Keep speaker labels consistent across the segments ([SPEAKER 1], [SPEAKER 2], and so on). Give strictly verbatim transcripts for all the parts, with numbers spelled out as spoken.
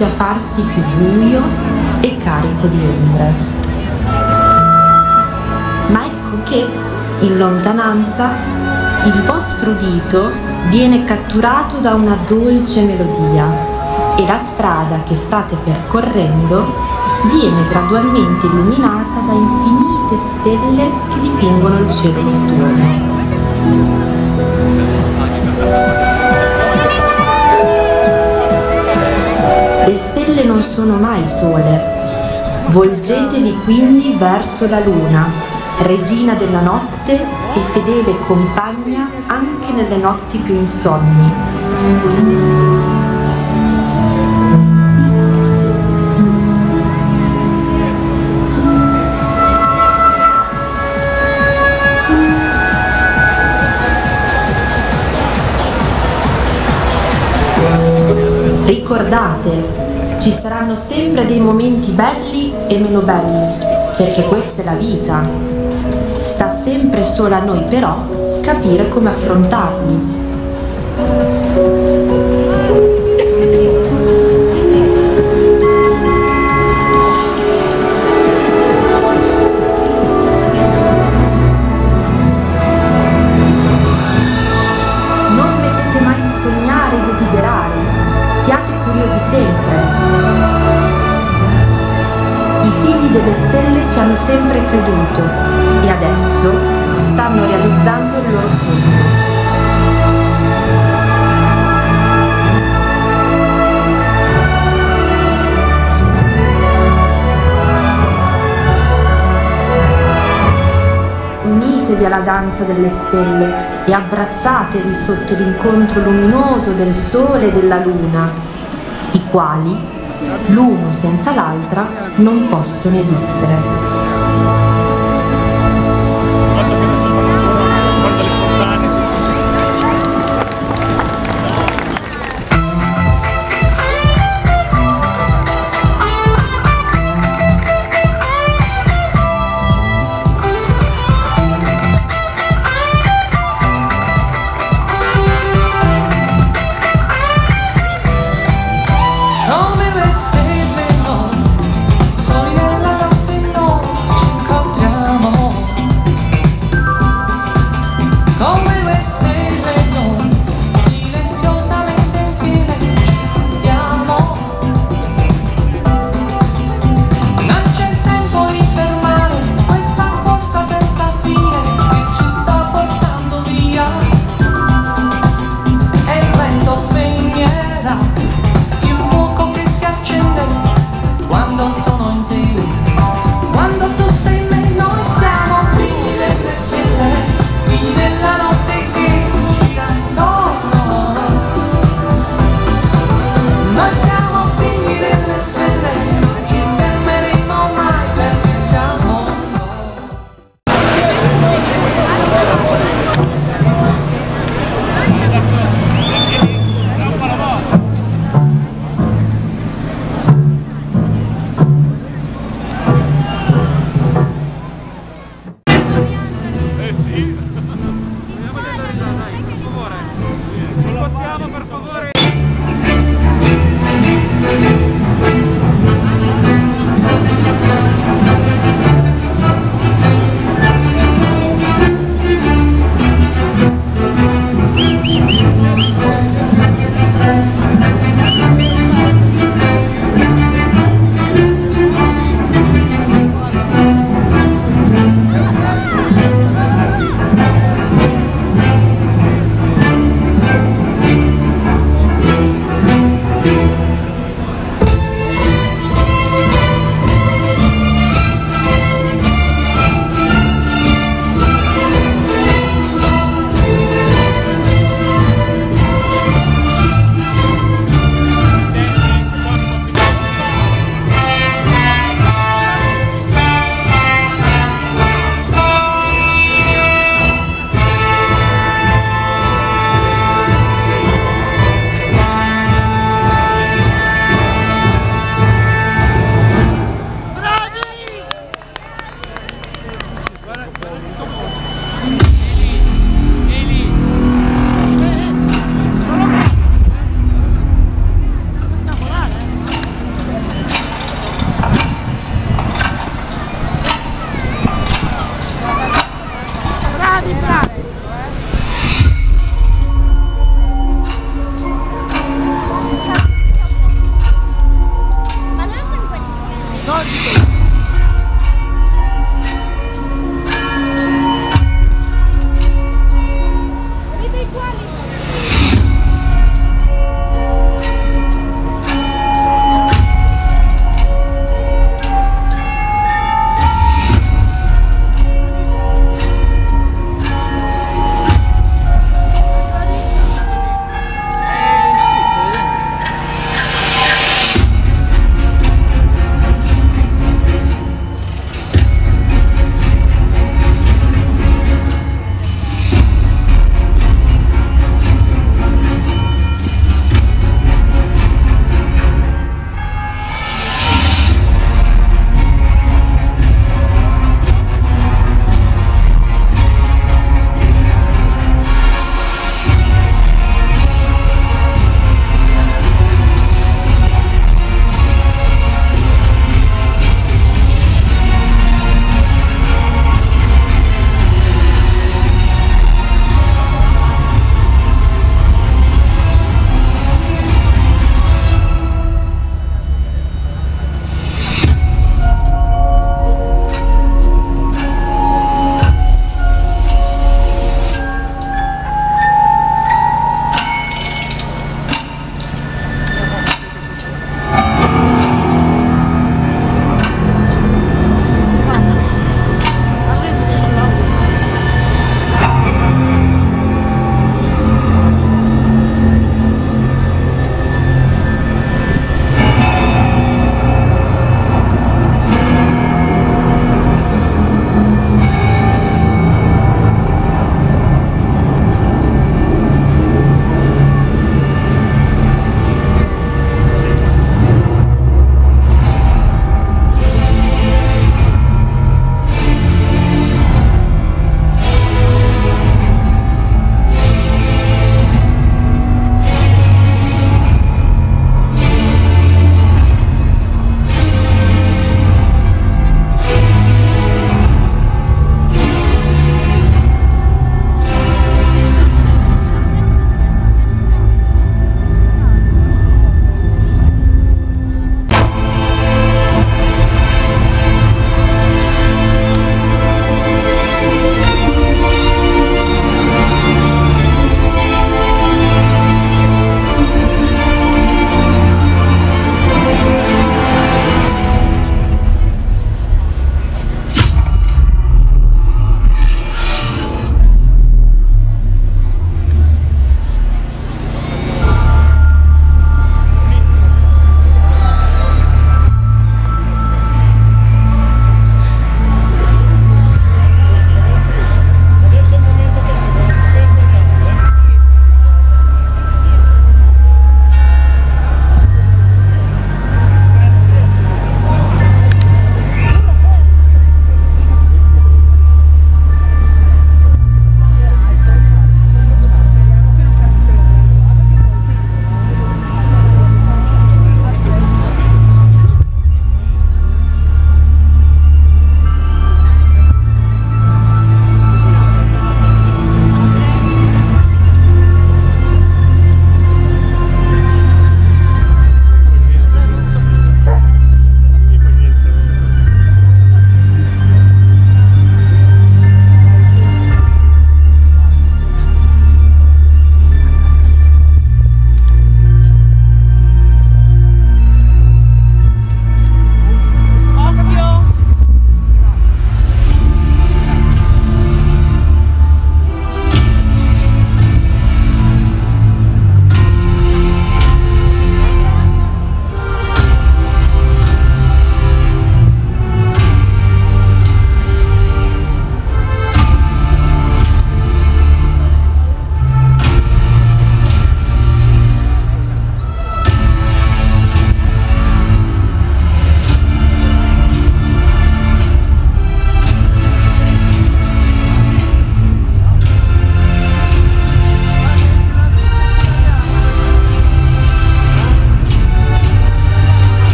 [SPEAKER 1] inizia a farsi più buio e carico di ombre. Ma ecco che, in lontananza, il vostro udito viene catturato da una dolce melodia e la strada che state percorrendo viene gradualmente illuminata da infinite stelle che dipingono il cielo notturno. Le stelle non sono mai sole. Volgetevi quindi verso la luna, regina della notte e fedele compagna anche nelle notti più insonni. Ricordate, ci saranno sempre dei momenti belli e meno belli, perché questa è la vita. Sta sempre solo a noi però capire come affrontarli. Non smettete mai di sognare e desiderare, siate curiosi sempre. I figli delle stelle ci hanno sempre creduto e adesso stanno realizzando il loro sogno. Unitevi alla danza delle stelle e abbracciatevi sotto l'incontro luminoso del sole e della luna, i quali, l'uno senza l'altra, non possono esistere.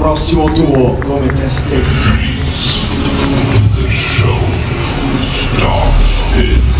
[SPEAKER 2] prossimo tuo come te stesso.
[SPEAKER 3] The show starts in